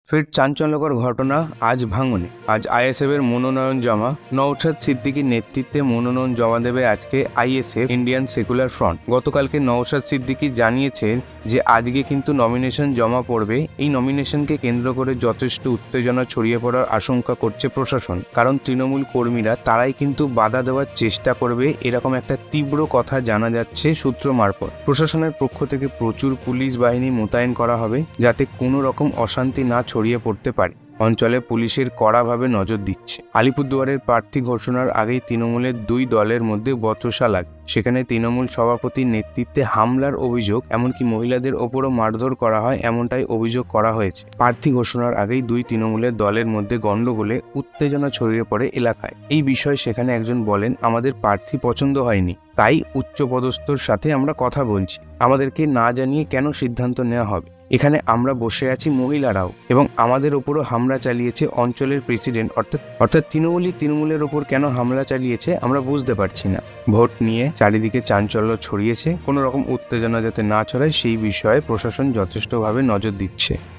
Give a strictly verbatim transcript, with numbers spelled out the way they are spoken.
ফের চাঞ্চল্যকর ঘটনা আজ ভাঙনে। আজ আইএসএফ এর মনোনয়ন জমা। নওশাদ সিদ্দিকীর নেতৃত্বে মনোনয়ন জমা দেবে আজকে আইএসএফ, ইন্ডিয়ান সেকুলার ফ্রন্ট। গতকালকে নওশাদ সিদ্দিকী জানিয়েছেন যে আজকে কিন্তু নমিনেশন জমা পড়বে। এই নমিনেশনকে কেন্দ্র করে যথেষ্ট উত্তেজনা ছড়িয়ে পড়ার আশঙ্কা করছে প্রশাসন, কারণ তৃণমূল কর্মীরা তারাই কিন্তু বাধা দেওয়ার চেষ্টা করবে, এরকম একটা তীব্র কথা জানা যাচ্ছে সূত্র মারফত। প্রশাসনের পক্ষ থেকে প্রচুর পুলিশ বাহিনী মোতায়েন করা হবে, যাতে কোনো রকম অশান্তি না ছড়িয়ে পড়তে পারে। অঞ্চলে পুলিশের কড়াভাবে নজর দিচ্ছে। আলিপুরদুয়ারের প্রার্থী ঘোষণার আগেই তৃণমূলের দুই দলের মধ্যে বচসা লাগে। সেখানে তৃণমূল সভাপতির নেতৃত্বে হামলার অভিযোগ, এমনকি মহিলাদের ওপরও মারধর করা হয়, এমনটাই অভিযোগ করা হয়েছে। প্রার্থী ঘোষণার আগেই দুই তৃণমূলের দলের মধ্যে গণ্ডগোলে উত্তেজনা ছড়িয়ে পড়ে এলাকায়। এই বিষয়ে সেখানে একজন বলেন, আমাদের প্রার্থী পছন্দ হয়নি, তাই উচ্চপদস্থর সাথে আমরা কথা বলছি। আমাদেরকে না জানিয়ে কেন সিদ্ধান্ত নেওয়া হবে? এখানে আমরা বসে আছি মহিলারাও, এবং আমাদের ওপরও হামলা চালিয়েছে অঞ্চলের প্রেসিডেন্ট, অর্থাৎ অর্থাৎ তৃণমূলই তৃণমূলের ওপর কেন হামলা চালিয়েছে আমরা বুঝতে পারছি না। ভোট নিয়ে চারিদিকে চাঞ্চল্য ছড়িয়েছে, কোনো রকম উত্তেজনা যাতে না ছড়ায় সেই বিষয়ে প্রশাসন যথেষ্টভাবে নজর দিচ্ছে।